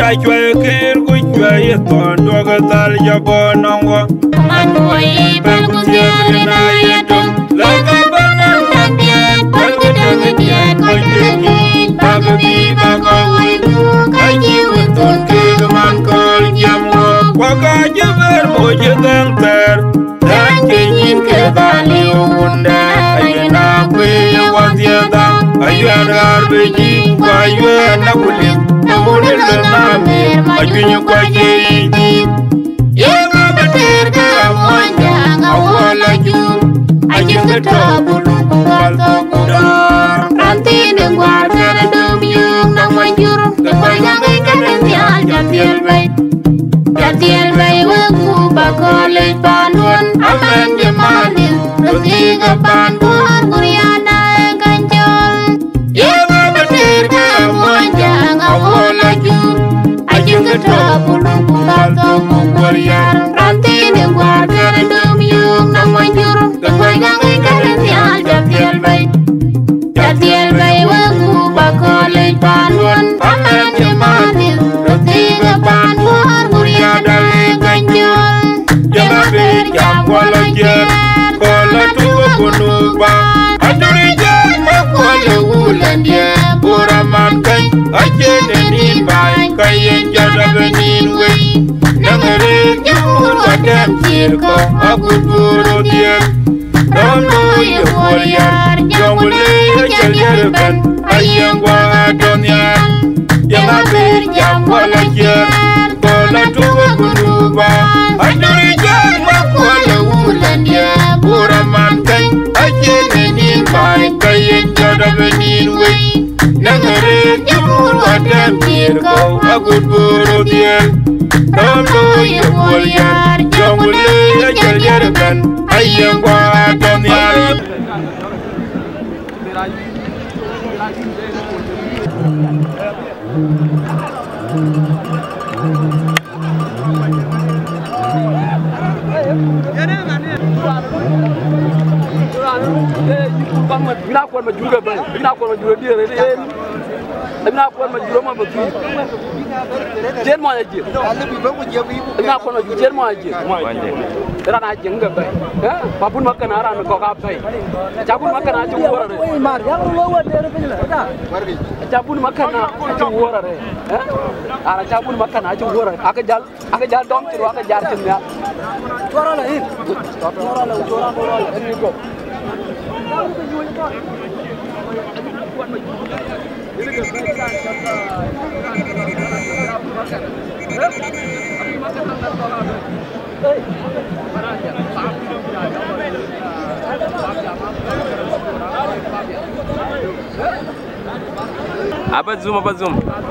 chwa kir ku chwa ye ton do ga tal ya bonongo Anway bal ku tiare na ye dum la ga banan Tandian bal ku tandian ko tirin bag bi ba ko wi ku ka ji wutun ke man ko jamgo kwa ka jeber mo je dang ter Dan kinin ke bali unda ayena kwe wadiada ayana arbeji kwa ayana kulit Namunin na mer ajunyu kwa jeidi Yenga beter ka monja ngawala jum Ajeng tabulu kuwato kudor Rantine ngwar kere dum yung nang manjur Kekoy gangi keren tial jatiel bay Jatiel bay wegu bakole panun Amen jemanin Rutiga panun Kuriana enganjol Yenga beter ka monja ngawala jum Ajeng tabulu kuwato kudor Rantine ngwar kere dum yung nang manjur Kekoy gangi keren tial jatiel bay Jatiel bay wegu bakole panun Amen jemanin Rutiga panun Kuriana enganjol jama be jam wala jer kola tuwa kunuba aduri jama kwale wulandia bura man kai ajene nin bai kayen jada benin wey nangere jumur wadam jirko akuburo dier Dondo ye warrior jongule jajere ben ayangwa adonian jama be jam wala jer kola tuwa kunuba aduri jama kwale wulandia bura man kai ajene nin bai kayen jada benin wey nangere jumur wadam jirko akuburo dier Dondo ye warrior jongule jajere ben ayangwa adonian Bina kwa majunga bani, bina kwa majunga dia rede, bina kwa majunga ma baki. Jen mo aje. Bina kwa majunga jen mo aje. Era na jenga bani. Babun makan ara na ko ka bai. Jabun makan aje wora re. Jabun makan aje wora re. Ara jabun makan aje wora. Aka jal dom ci aka jar ci ya. Wora la hin. Wora la ni ko. Apa zoom.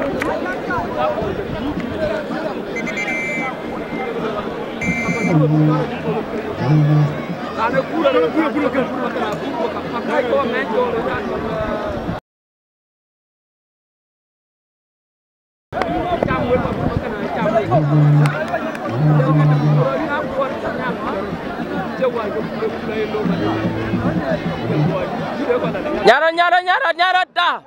Nyarat dah.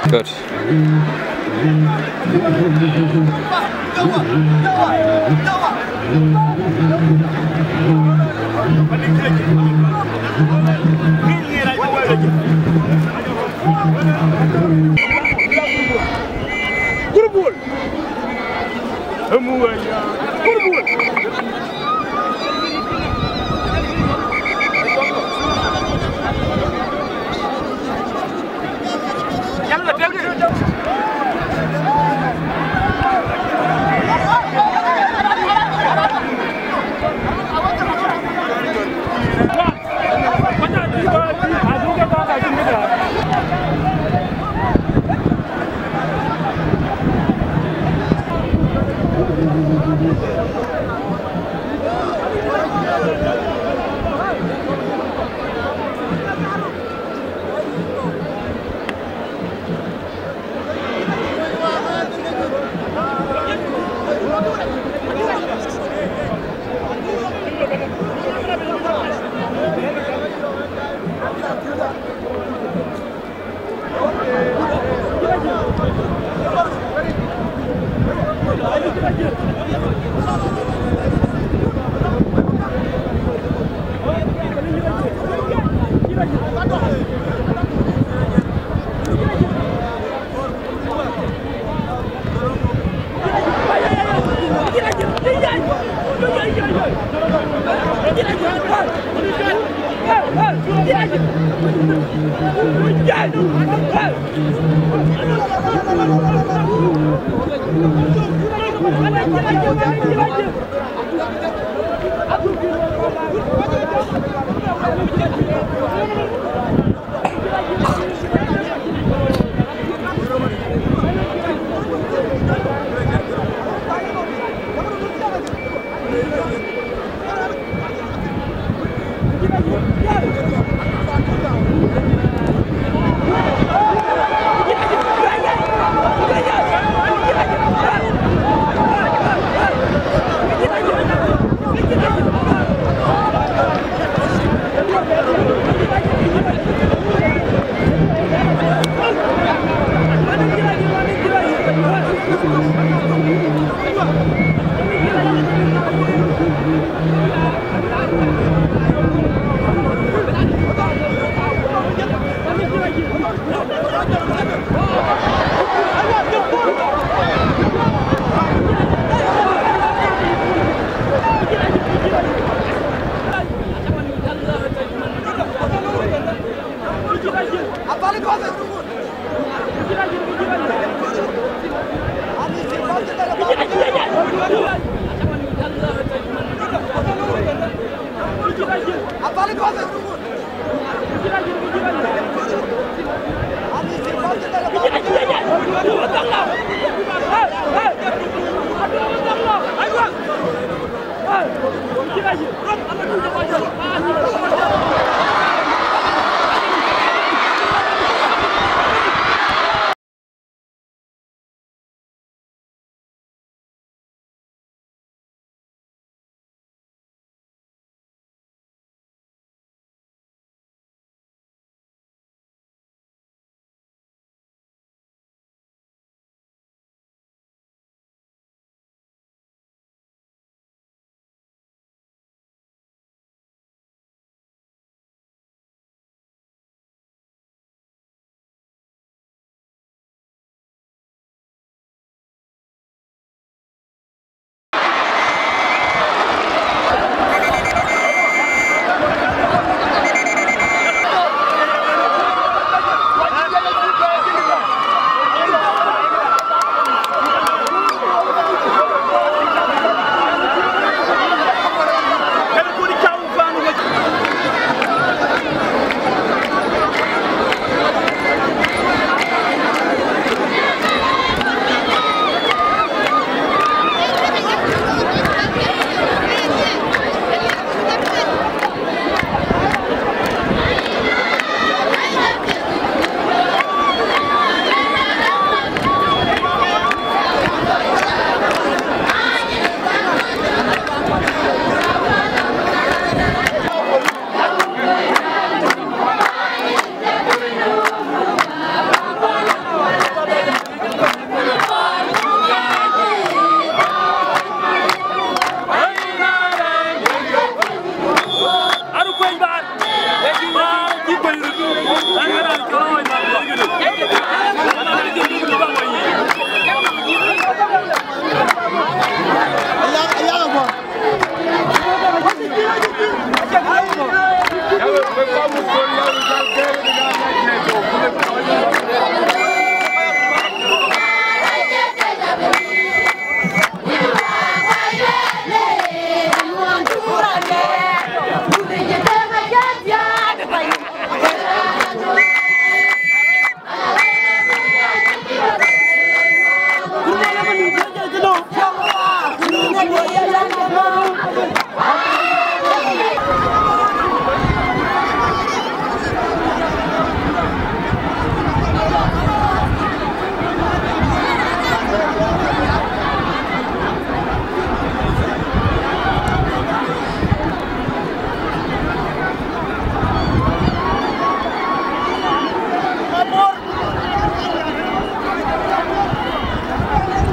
Good.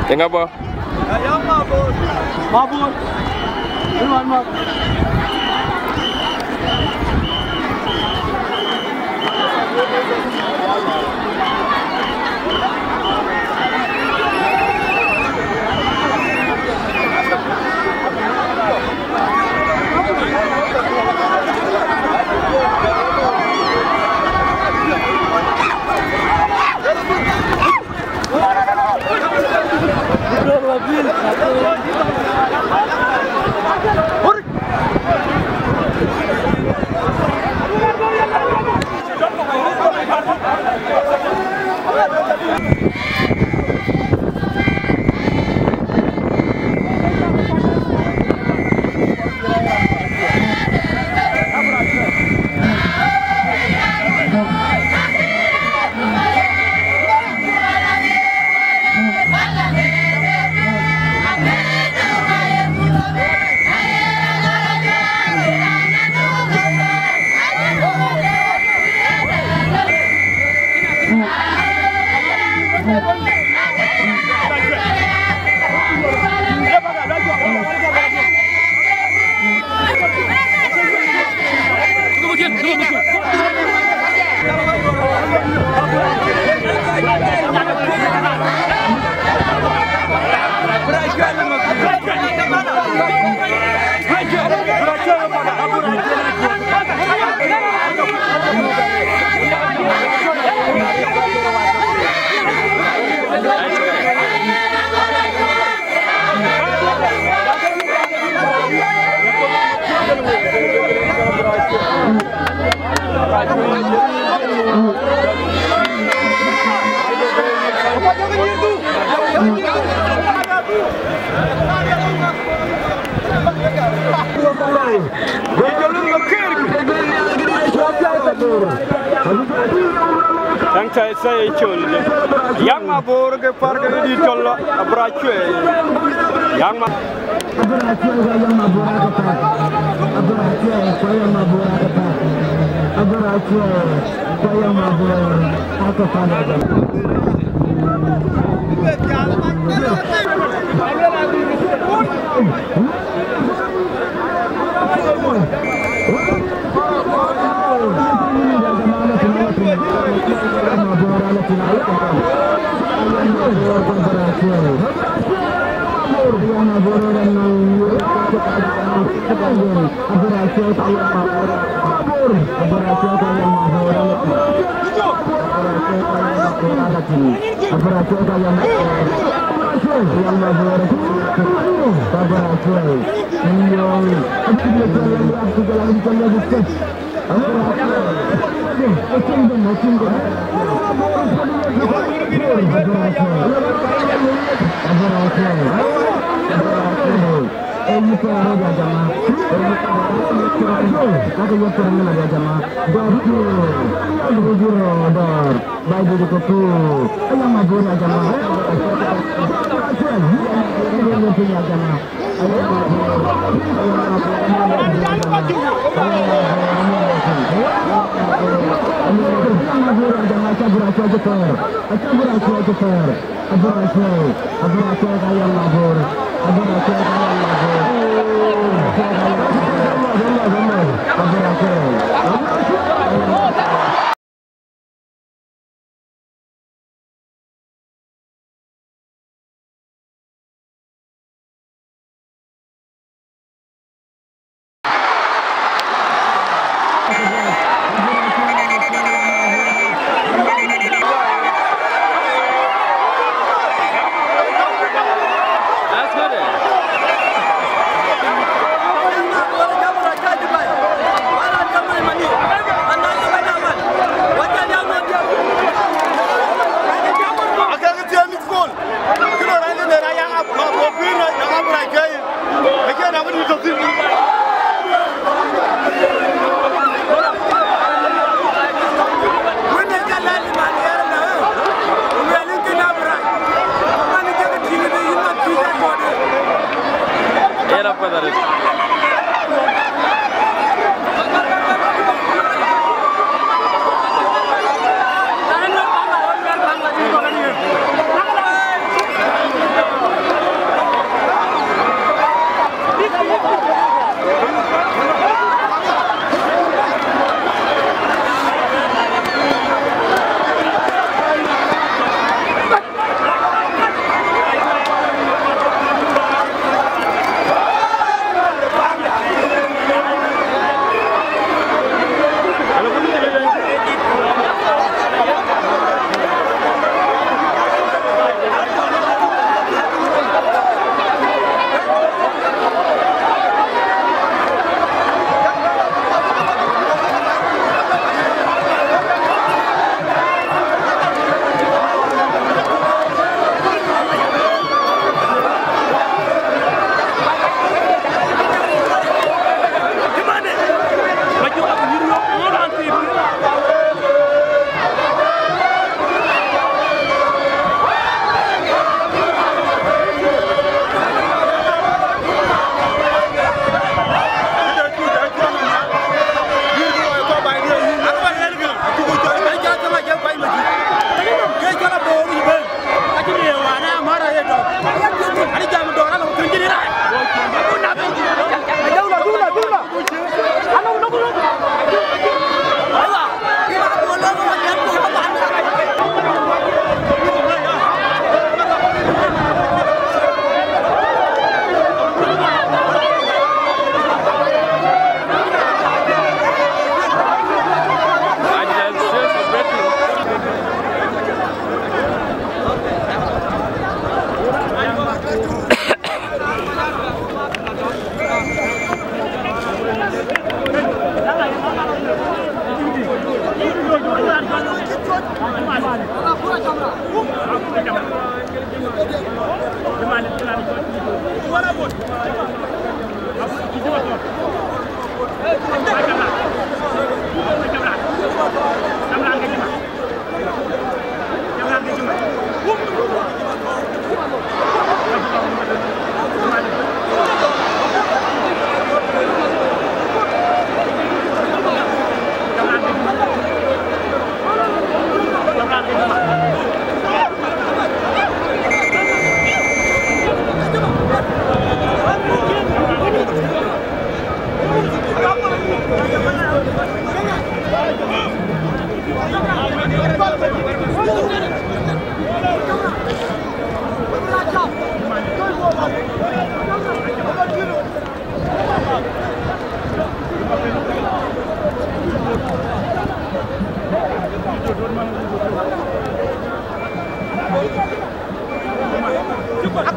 Tengah apa? Ayam mabur. Mabur. Mana? Yang saya cul, yang mabur ke park di tol abracue, yang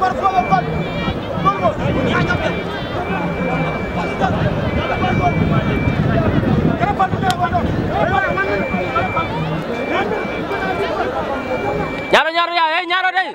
Nyaro ya, nyaro deh.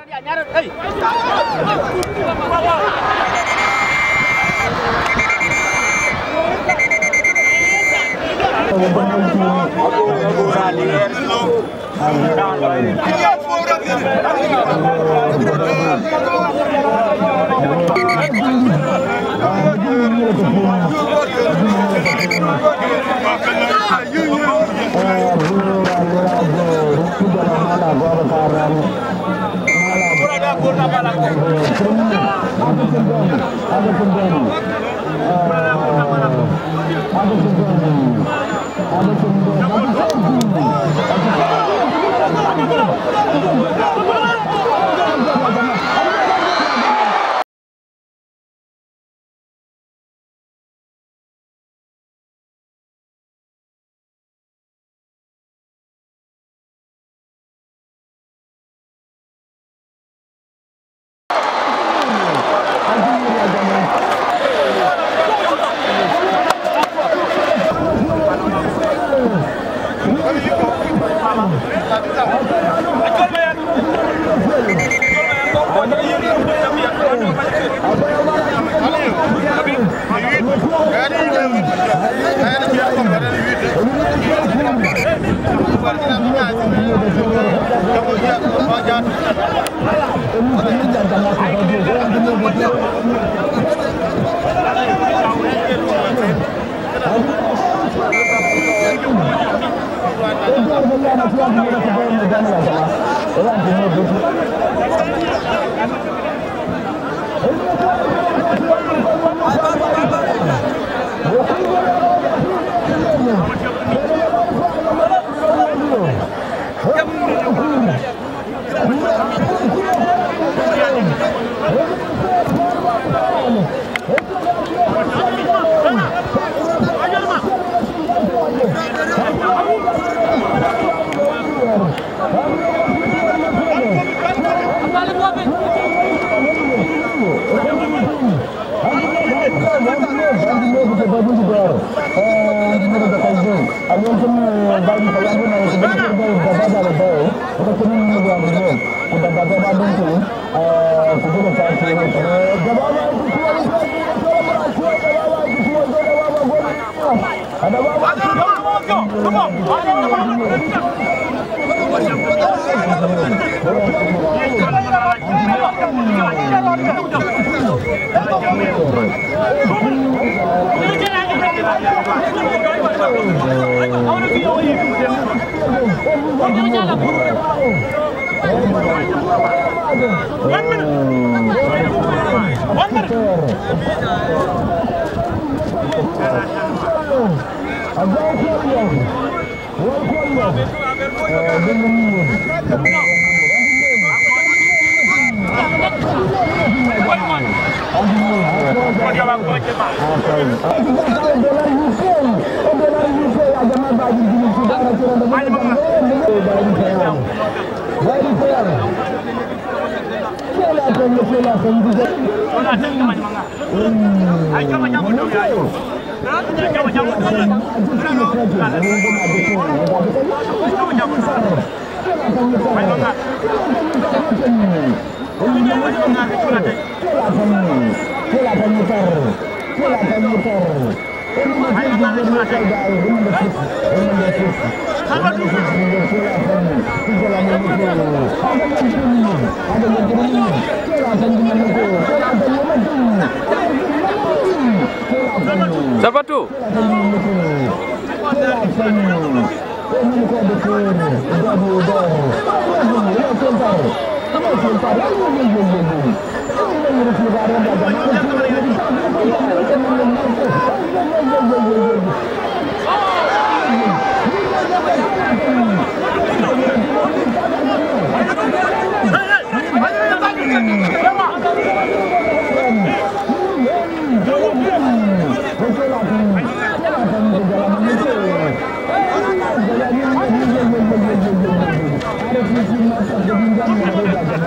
Siapa tuh?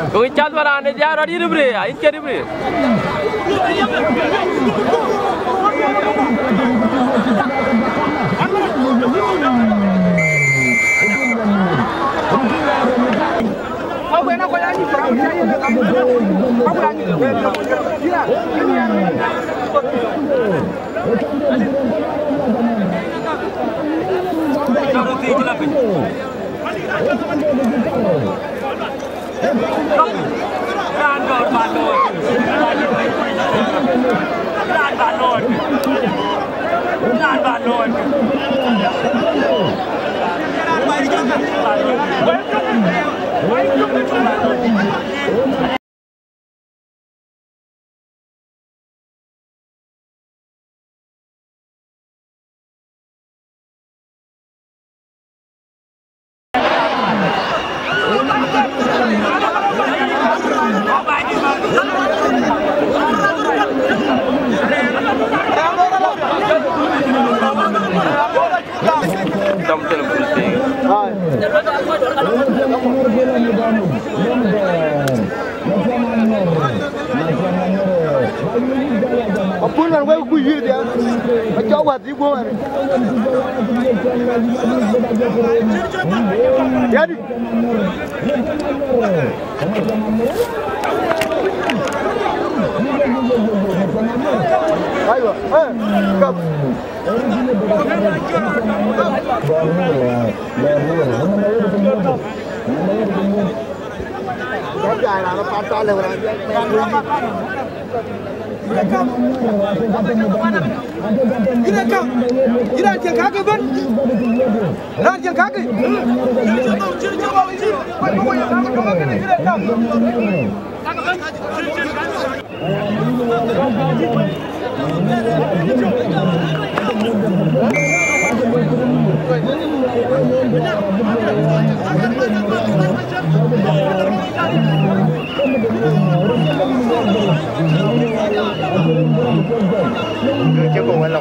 Kung chat wala na diya radi libre, ayin ke libre. Apun lan wai ku yi dia. Ma chao wa di go. Ya di. Ayo, kap. Kau jangan ada patah le orang. Jiran jeng kaki ben, ran jeng kaki. Chưa cùng anh Long.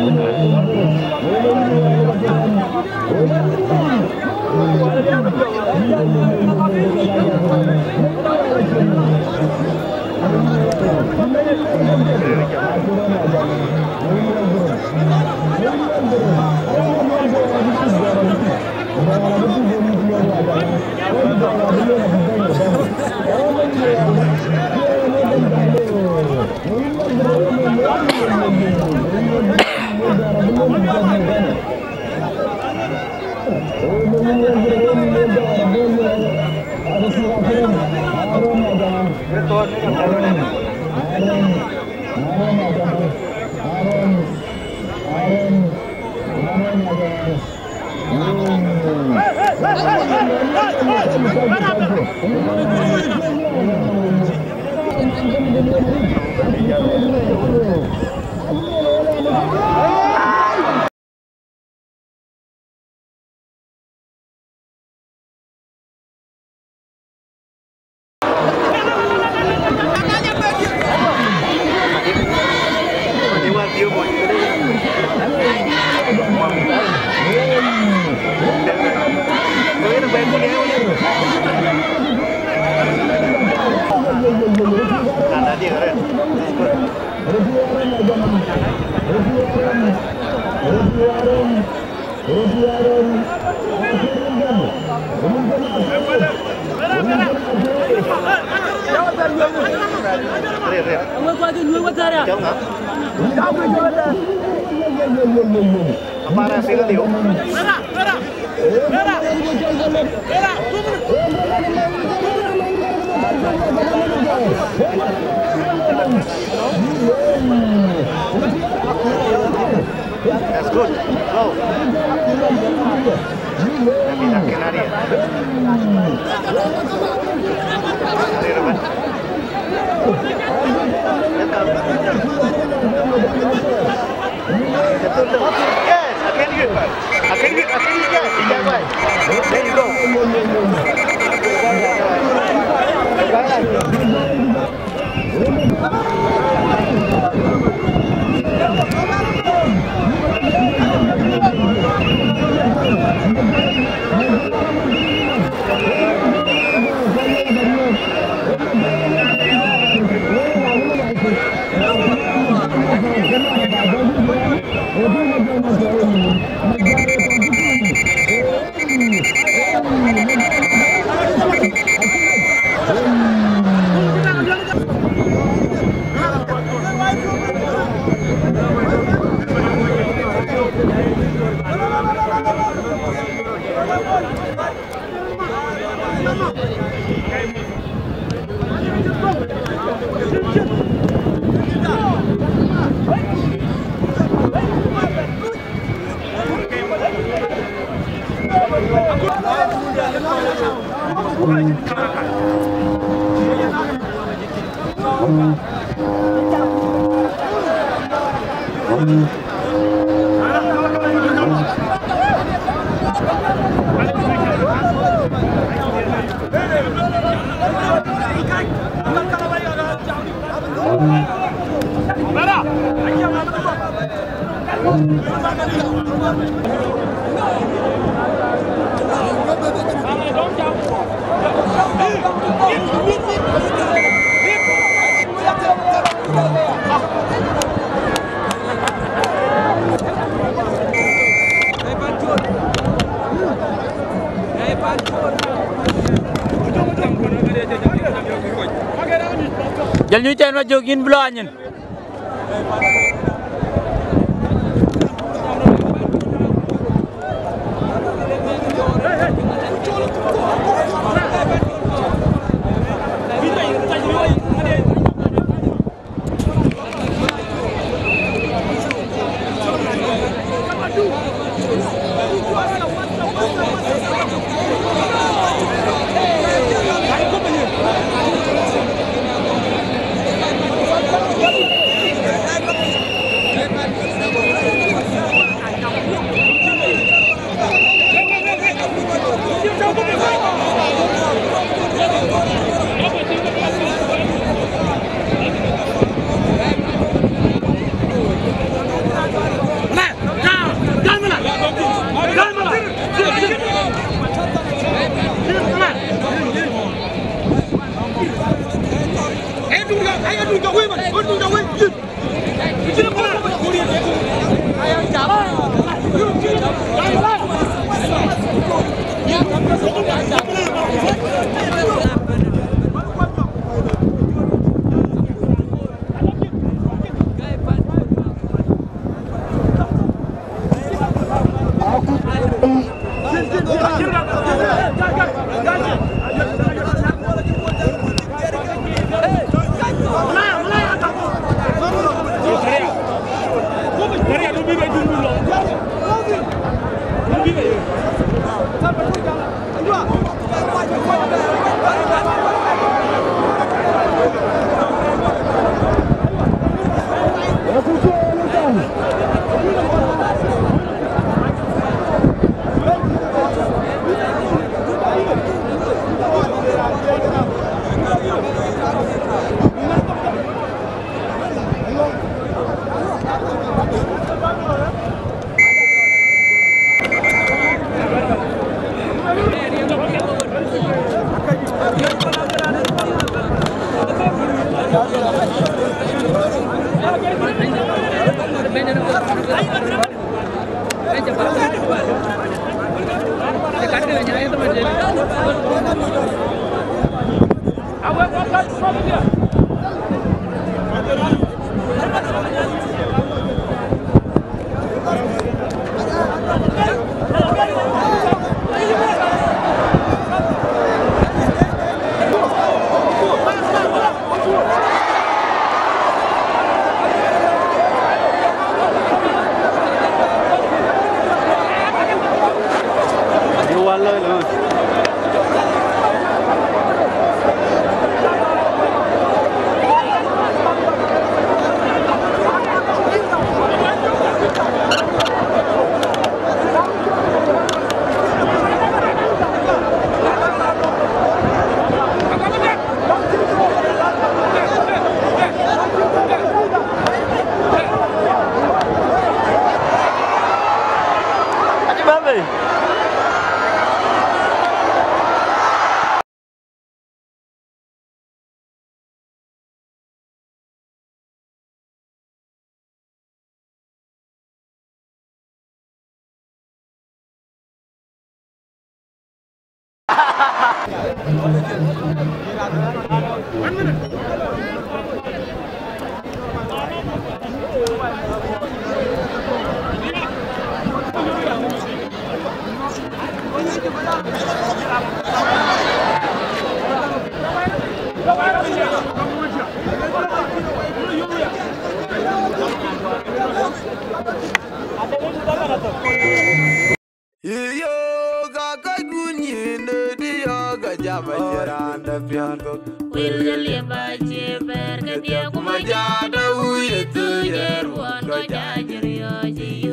That's good. Go. Yes, I can get it. That way. There you go. Jal ñu teen ma jogin bulo añen Will you live by Jibber?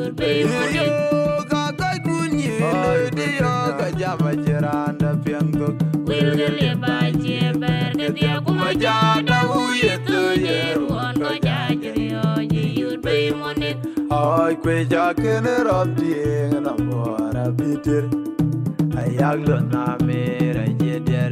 you'd be money. Will you live by Jibber? Get the Kumajada, who you to you on Kaja, you'd be money. I quit Jackin of the end of what I beat it. I young Name, I get there,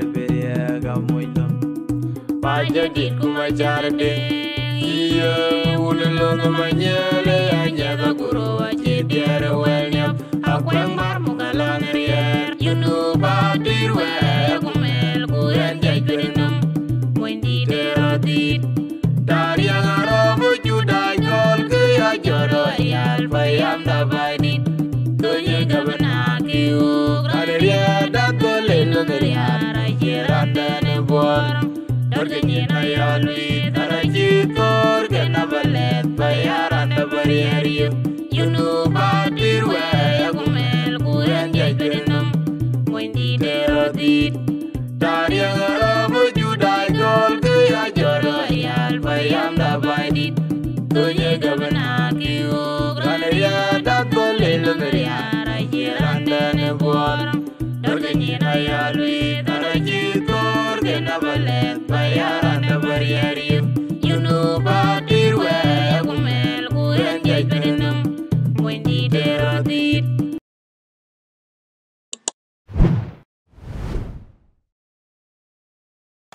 Baidit Kumajada, you wouldn't look at my yellow, and Ajakguong, I did the well. Akwang marmugalan rier, you know Baidit where Kumel Kuyan Jaikinum, when the Terodit, Darian Arabu Judai Gol, Kaya Joro, Ayal, Payam, the Baidit, Kuya Gabanaki, Radia, that Golil, I hear under the born, Dorgan Ayalwi, Taraji, Torgan of a let, Bayar and the barrier, you know Baidit where Kumel Kuyan Jaikinum, when the Terodit, Darian Arabu Judai Gol, Kaya Joro, Ayal, Payam, the Baidit, Kuya Gabanaki, Radia, that Golil, I hear under the born, Dorgan Ayalwi, Taraji, Torgan of a let, Bayar and the barrier.